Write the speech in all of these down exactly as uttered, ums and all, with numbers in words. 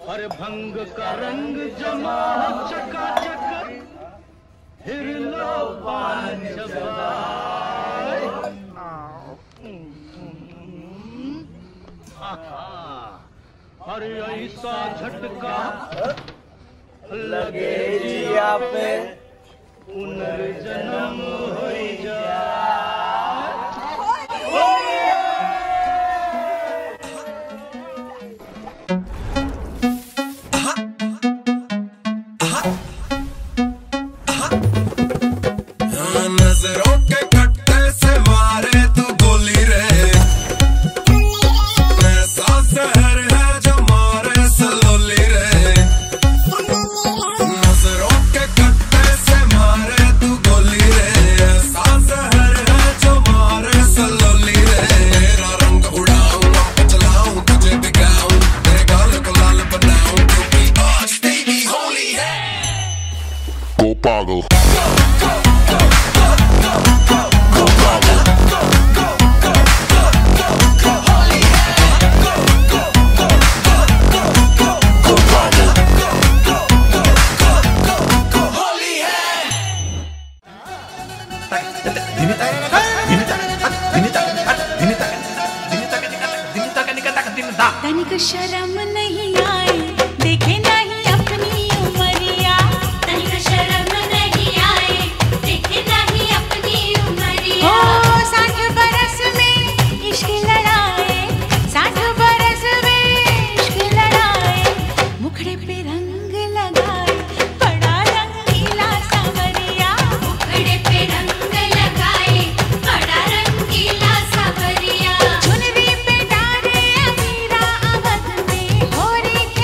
अरे भंग का रंग जमा चकाचक फिर लो पान चबाए। अरे ऐसा झटका लगे जिया पे पुनर्जन्म हो जाए। नजरों के कट्टे से मारे तू गोली रे, ऐसा जहर है जो मारे सलोली रे। नजरों के कट्टे से मारे तू गोली रे, ऐसा जहर है जो मारे सलोली रे। तेरा रंग उड़ाऊं चलाऊं तुझे दिखाऊं, तेरे गाल को लाल बनाऊं क्योंकि आज तेरी होली है। Go पागल तनिक शर्म नहीं आए, देखे नहीं अपनी उमरिया। तनिक शर्म नहीं आए, देखे नहीं अपनी उमरिया। ओ साठ बरस में इश्क लड़ाए, साठ बरस में इश्क लड़ाए। मुखड़े पे रंग लगाए, बड़ा रंगीला सांवरिया। मुखड़े पे रंग लगाए, बड़ा रंगीला सांवरिया। चुनरी पे डारे अमीरा आवत में, होरी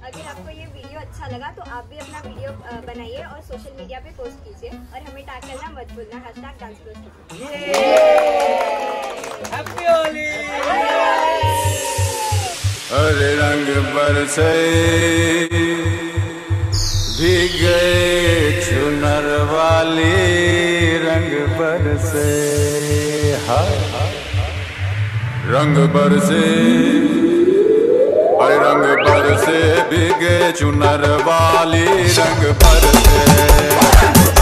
अगर आपको ये वीडियो अच्छा लगा तो आप भी अपना वीडियो बनाइए और सोशल मीडिया पे पोस्ट कीजिए और हमें टैग करना मत भूलना hashtag dance plus. Happy Holi. अरे रंग बरसे भीगे चुनर वाली, रंग बरसे हाय रंग बरसे, अरे रंग बरसे भीगे चुनर वाली, रंग बरसे।